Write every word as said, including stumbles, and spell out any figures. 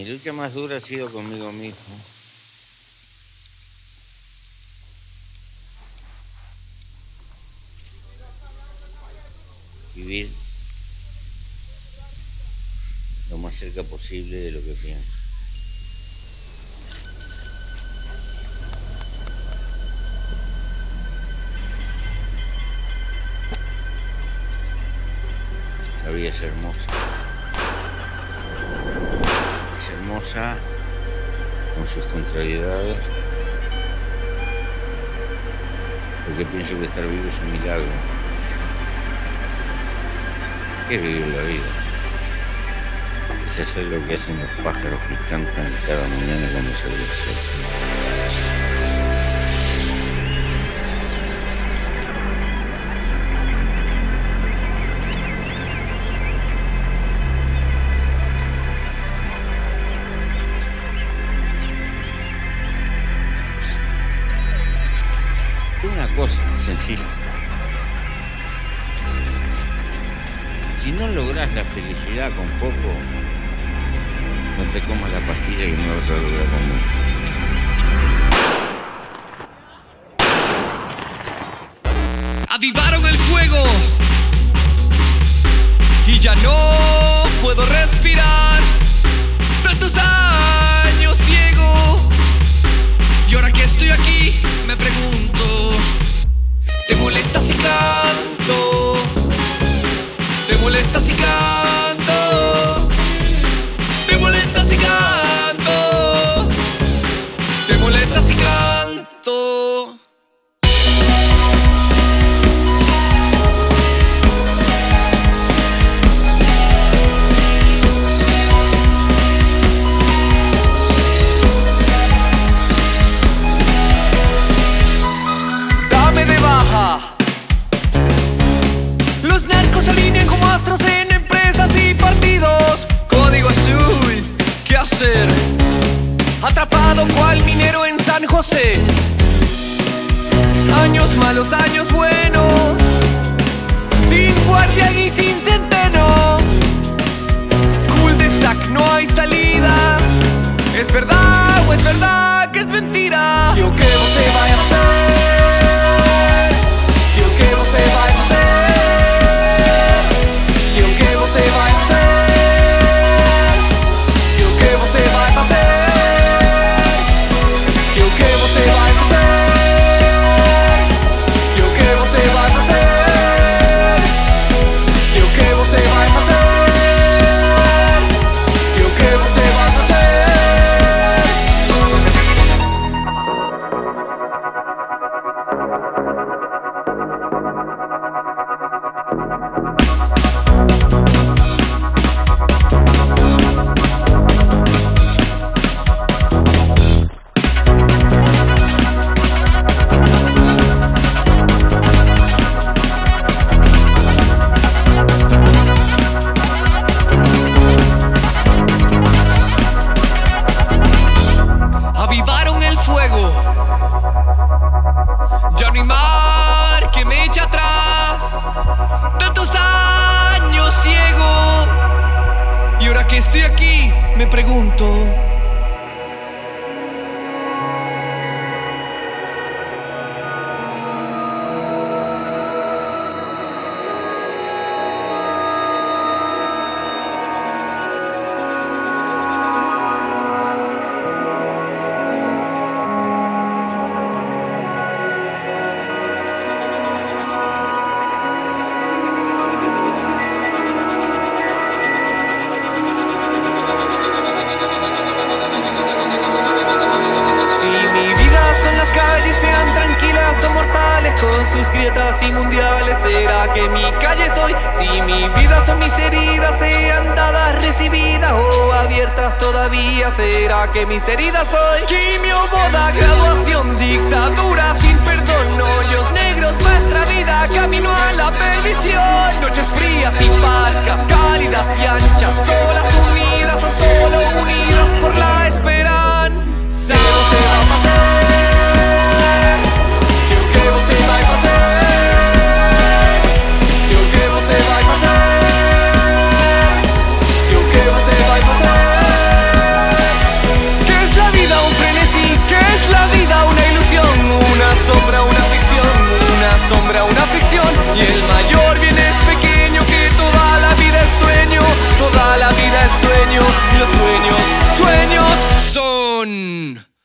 lucha más dura ha sido conmigo mismo. Vivir lo más cerca posible de lo que pienso. La vida es hermosa. Es hermosa con sus contrariedades, porque pienso que estar vivo es un milagro. ¿Qué es vivir la vida? Es hacer lo que hacen los pájaros que cantan cada mañana cuando sale el sol. Una cosa sencilla. Si no logras la felicidad con poco, no te comas la pastilla que no vas a lograr con mucho. Avivaron el fuego y ya no puedo respirar. Tantos años ciego y ahora que estoy aquí me pregunto, ¿te molesta si canto? ¿Te molesta si canto? ¿Te molesta si canto? ¿Te molesta si canto? Dame de baja. Los narcos se alinean como astros en empresas y partidos. Código azul, ¿qué hacer? Atrapado cual minero en San José. Años malos, años buenos, sin guardia y sin centeno. Cul de sac, no hay salida. ¿Es verdad o es verdad que es mentira? Quiero que vos se vaya a hacer. Quiero que vos se vaya a hacer. Se va a hacer, quiero que vos se va a hacer, quiero que vos se va a hacer, quiero que vos se va a hacer, quiero que vos se va a hacer, quiero que vos se va a hacer. Avivaron el fuego, ya no hay mar que me eche atrás. Tantos años ciego y ahora que estoy aquí me pregunto, con sus grietas y mundiales, ¿será que mi calle soy? Si mi vida son mis heridas, sean dadas, recibidas o abiertas todavía, ¿será que mis heridas soy? Quimio, boda, graduación, dictadura sin perdón, hoyos negros, nuestra vida, camino a la perdición. Noches frías y parcas, cálidas y anchas, solas, unidas o solo unidas por la esperanza. Se va a pasar. Se va a pasar, quiero que vos se va a pasar, quiero que vos se va a pasar, fuera una ficción. Y el mayor bien es pequeño, que toda la vida es sueño, toda la vida es sueño, y los sueños, sueños son...